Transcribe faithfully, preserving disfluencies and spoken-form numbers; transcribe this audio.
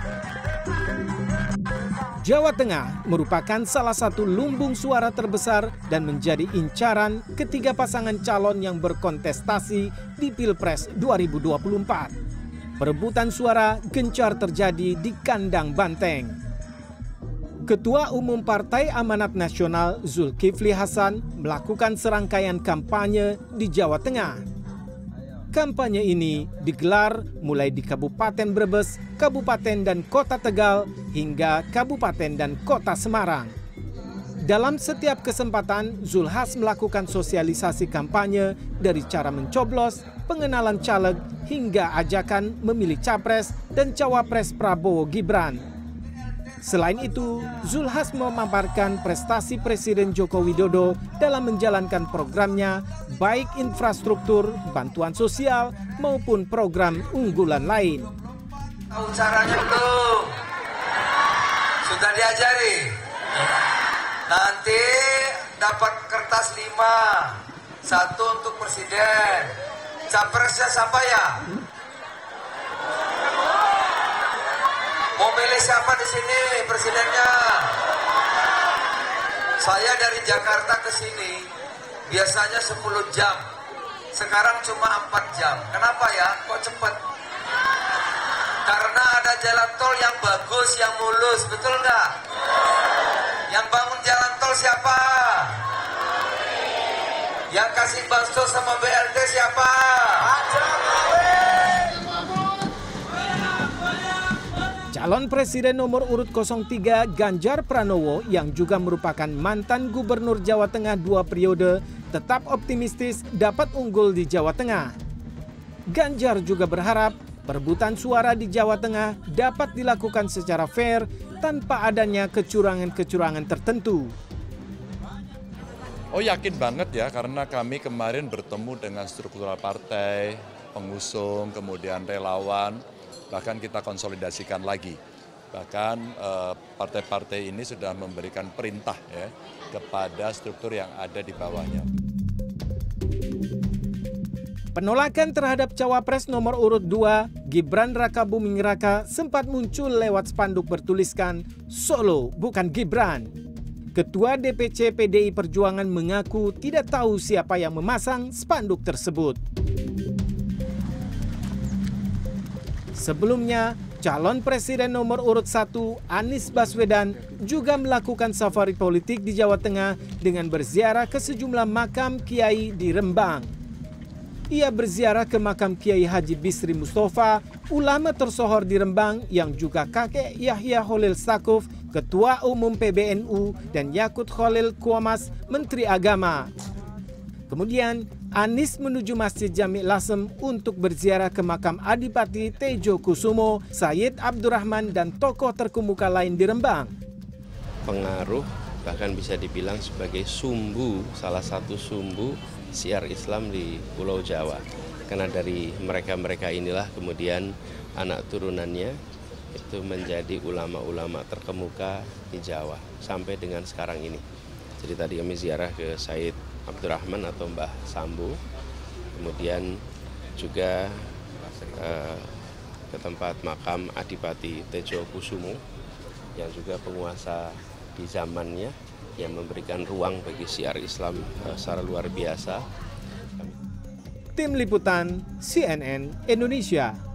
Jawa Tengah merupakan salah satu lumbung suara terbesar dan menjadi incaran ketiga pasangan calon yang berkontestasi di Pilpres dua ribu dua puluh empat. Perebutan suara gencar terjadi di kandang banteng. Ketua Umum Partai Amanat Nasional Zulkifli Hasan melakukan serangkaian kampanye di Jawa Tengah. Kampanye ini digelar mulai di Kabupaten Brebes, Kabupaten dan Kota Tegal, hingga Kabupaten dan Kota Semarang. Dalam setiap kesempatan, Zulhas melakukan sosialisasi kampanye dari cara mencoblos, pengenalan caleg, hingga ajakan memilih capres dan cawapres Prabowo Gibran. Selain itu, Zulhas memaparkan prestasi Presiden Joko Widodo dalam menjalankan programnya, baik infrastruktur, bantuan sosial, maupun program unggulan lain. Tahu caranya belum? Sudah diajari? Nanti dapat kertas lima, satu untuk Presiden. Capresnya siapa ya? Mau milih siapa di sini presidennya? Saya dari Jakarta ke sini biasanya sepuluh jam. Sekarang cuma empat jam. Kenapa ya? Kok cepat? Karena ada jalan tol yang bagus, yang mulus. Betul nggak? Yang bangun jalan tol siapa? Yang kasih bansos sama B L T siapa? Calon Presiden nomor urut nol tiga Ganjar Pranowo yang juga merupakan mantan Gubernur Jawa Tengah dua periode tetap optimistis dapat unggul di Jawa Tengah. Ganjar juga berharap perebutan suara di Jawa Tengah dapat dilakukan secara fair tanpa adanya kecurangan-kecurangan tertentu. Oh yakin banget ya, karena kami kemarin bertemu dengan struktural partai, pengusung, kemudian relawan, bahkan kita konsolidasikan lagi. Bahkan eh, partai-partai ini sudah memberikan perintah ya kepada struktur yang ada di bawahnya. Penolakan terhadap cawapres nomor urut dua, Gibran Rakabuming Raka, sempat muncul lewat spanduk bertuliskan Solo bukan Gibran. Ketua D P C P D I Perjuangan mengaku tidak tahu siapa yang memasang spanduk tersebut. Sebelumnya, calon presiden nomor urut satu Anies Baswedan juga melakukan safari politik di Jawa Tengah dengan berziarah ke sejumlah makam kiai di Rembang. Ia berziarah ke makam Kiai Haji Bisri Mustafa, ulama tersohor di Rembang yang juga kakek Yahya Khalil Stakuf, Ketua Umum P B N U, dan Yakut Khalil Kuamas, Menteri Agama. Kemudian, Anies menuju Masjid Jami' Lasem untuk berziarah ke makam Adipati Tejo Kusumo, Sayyid Abdurrahman, dan tokoh terkemuka lain di Rembang. Pengaruh, bahkan bisa dibilang sebagai sumbu, salah satu sumbu syiar Islam di Pulau Jawa. Karena dari mereka-mereka inilah kemudian anak turunannya itu menjadi ulama-ulama terkemuka di Jawa sampai dengan sekarang ini. Jadi tadi kami ziarah ke Sayyid Abdurrahman atau Mbah Sambu, kemudian juga eh, ke tempat makam Adipati Tejo Kusumo yang juga penguasa di zamannya yang memberikan ruang bagi syiar Islam eh, secara luar biasa. Tim Liputan C N N Indonesia.